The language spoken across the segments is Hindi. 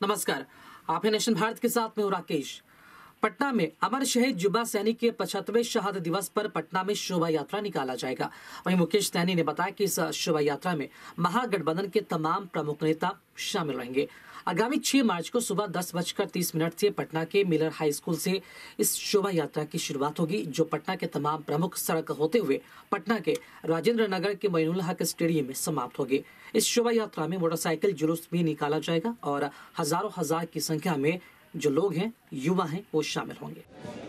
नमस्कार, आप हैं नेशन भारत के साथ में हूं राकेश। पटना में अमर शहीद युवा सैनिक के 75वें शहादत दिवस पर पटना में शोभा यात्रा निकाला जाएगा। वहीं मुकेश सैनी ने बताया कि इस शोभा यात्रा में महागठबंधन के तमाम प्रमुख नेता शामिल रहेंगे। आगामी 6 मार्च को सुबह 10:30 से पटना के मिलर हाई स्कूल से इस शोभा यात्रा की शुरुआत होगी, जो पटना के तमाम प्रमुख सड़क होते हुए पटना के राजेंद्र नगर के मोइनुल हक स्टेडियम में समाप्त होगी। इस शोभा यात्रा में मोटरसाइकिल जुलूस भी निकाला जाएगा और हजार की संख्या में जो लोग हैं, युवा हैं, वो शामिल होंगे।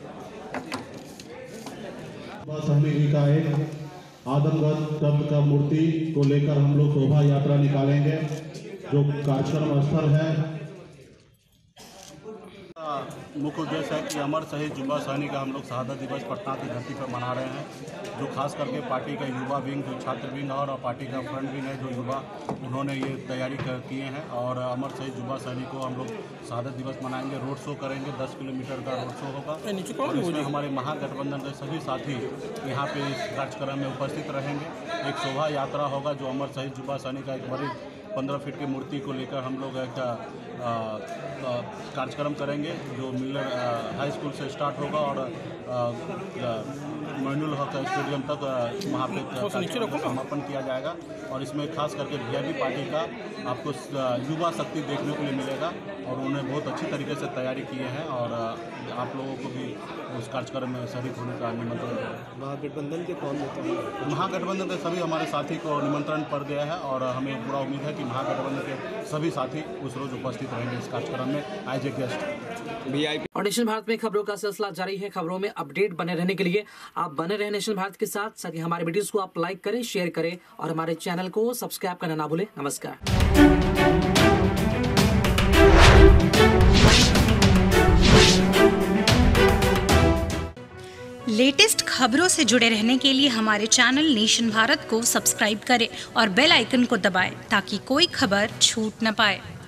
का एक आदमगढ़ तब्द का मूर्ति को लेकर हम लोग शोभा यात्रा निकालेंगे, जो कार्यक्रम स्थल है। मुख्य उद्देश्य है कि अमर शहीद युवा सैनिक का हम लोग शहादत दिवस पटना की धरती पर मना रहे हैं, जो खास करके पार्टी का युवा विंग, जो छात्र विंग और पार्टी का फ्रंट विंग है, जो युवा, उन्होंने ये तैयारी किए हैं। और अमर शहीद युवा सैनिक को हम लोग शहादत दिवस मनाएंगे, रोड शो करेंगे, 10 किलोमीटर का रोड शो होगा। और इसमें हमारे महागठबंधन के सभी साथी यहाँ पे इस कार्यक्रम में उपस्थित रहेंगे। एक शोभा यात्रा होगा, जो अमर शहीद युवा सैनिक का एक बड़ी 15 फीट की मूर्ति को लेकर हम लोग एक कार्यक्रम करेंगे, जो मिलर हाई स्कूल से स्टार्ट होगा और मोइनुल हक स्टेडियम तक वहाँ पे समापन किया जाएगा। और इसमें खास करके वीआईपी पार्टी का आपको युवा शक्ति देखने को मिलेगा और उन्होंने बहुत अच्छी तरीके से तैयारी किए हैं और आप लोगों को भी उस कार्यक्रम में शरीक होने का निमंत्रण है। महागठबंधन के कौन नेता हैं? महागठबंधन के सभी हमारे साथी को निमंत्रण पड़ गया है और हमें पूरा उम्मीद है कि महागठबंधन के सभी साथी उस रोज उपस्थित रहेंगे इस कार्यक्रम में एज ए गेस्ट। और नेशन भारत में खबरों का सिलसिला जारी है। खबरों में अपडेट बने रहने के लिए आप बने रहे नेशन भारत के साथ। साथ ही हमारे वीडियोस को आप लाइक करें, शेयर करें और हमारे चैनल को सब्सक्राइब करना ना भूलें। नमस्कार। लेटेस्ट खबरों से जुड़े रहने के लिए हमारे चैनल नेशन भारत को सब्सक्राइब करें और बेल आइकन को दबाएं, ताकि कोई खबर छूट न पाए।